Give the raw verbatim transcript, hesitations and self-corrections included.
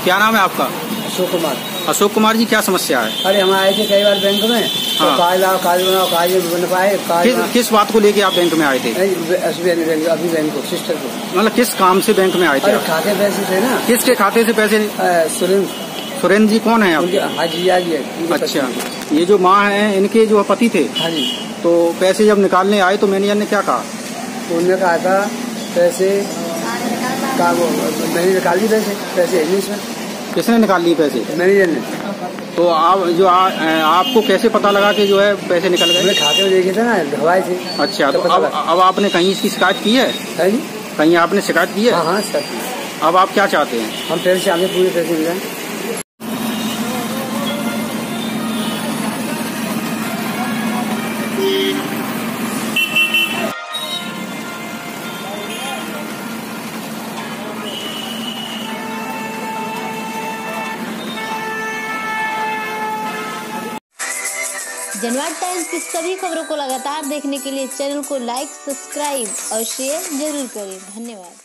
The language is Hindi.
क्या नाम है आपका? अशोक कुमार। अशोक कुमार जी, क्या समस्या है? अरे हम आए थे कई बार बैंक में, तो हाँ। कागज लाओ कागज बनाओ कागज नहीं बन पाए। किस, किस बात को लेके आप बैंक में आए थे? एसबीआई बैंक, अभी बैंक को सिस्टर को। मतलब किस काम से बैंक में आए थे? अरे खाते पैसे थे ना। किसके खाते से पैसे? सुरेंद्र। सुरेंद्र जी कौन है आपके? हाजिया जी है। अच्छा, ये जो माँ है इनके जो पति थे? हाँ जी। तो पैसे जब निकालने आए तो मैनेजर ने क्या कहा? उन्होंने कहा था पैसे का वो मैंने निकाल ली पैसे पैसे है नहीं इसमें। किसने निकाल लिए पैसे? मैनेजर ने। तो आप जो आ, आपको कैसे पता लगा कि जो है पैसे निकल गए? मैंने खाते में देखे थे ना, घबराए थे। अच्छा, तो अब अब आपने कहीं इसकी शिकायत की है? है जी। कहीं आपने शिकायत की है? हाँ हाँ सर। अब आप क्या चाहते हैं? हम पैसे हमें पूरे पैसे मिले। जनवाद टाइम्स की सभी खबरों को लगातार देखने के लिए चैनल को लाइक, सब्सक्राइब और शेयर जरूर करें। धन्यवाद।